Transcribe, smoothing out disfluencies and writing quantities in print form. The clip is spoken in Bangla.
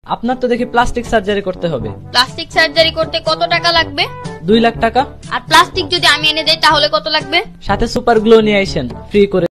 আপনার তো দেখি প্লাস্টিক সার্জারি করতে হবে। প্লাস্টিক সার্জারি করতে কত টাকা লাগবে? 2 লাখ টাকা। আর প্লাস্টিক যদি আমি এনে দেই তাহলে কত লাগবে? সাথে সুপার গ্লো নিয়ে আইসেন, ফ্রি করে